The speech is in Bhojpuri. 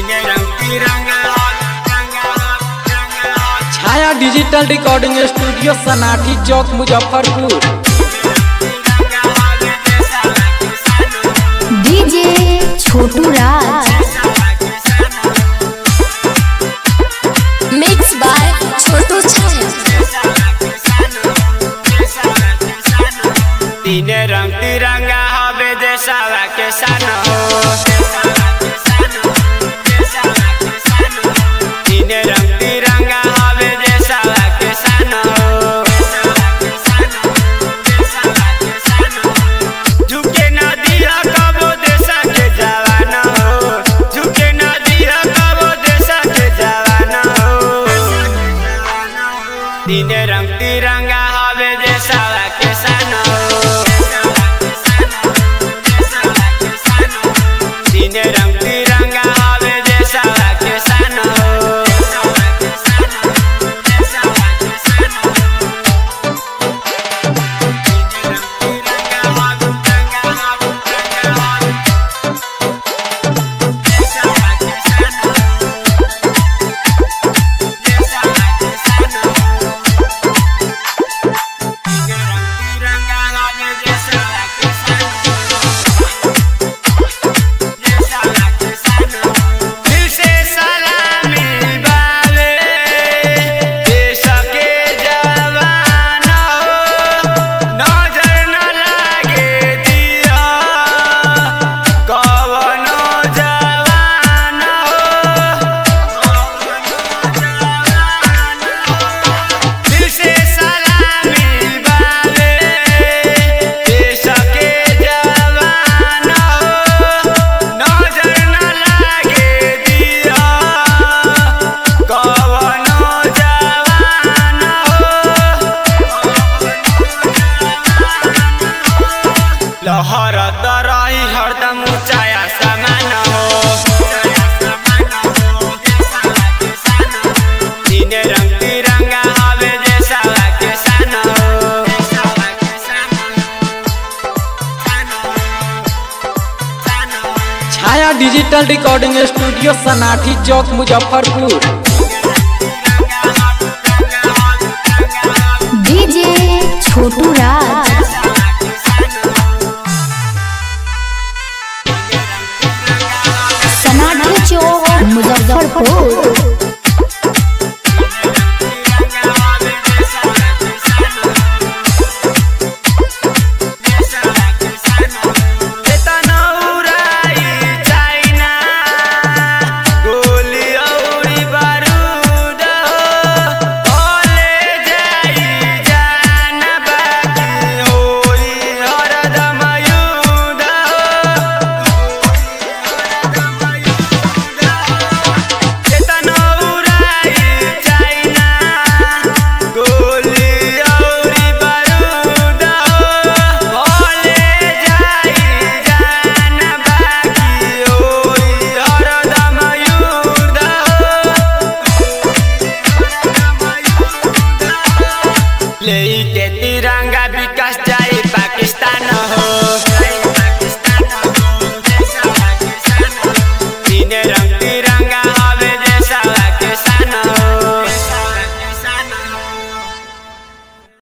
Chhaya digital recording studio Sanathi Chowk Muzaffarpur. DJ Chhotu Raj mix by Chhotu Chhaya. तीन रंग तिरंगा हवे देशवा के सन हो। तीन रंग तिरंगा हवे देशवा के सन हो। झुके ना दिया कबो देश के जवान हो। झुके ना दिया कबो देश के जवान हो। तीन रंग तिरंगा हवे देशवा के सन हो। तीन रंग तिरंगा हवे देशवा के सन हो। लहरत रही हरदम ऊंचाया समान हो। तीन रंग तिरंगा हवे देशवा के सन हो। Chhaya digital recording studio Sanathi Chowk Muzaffarpur. DJ Chhotu Raj Sanathi Chowk Muzaffarpur.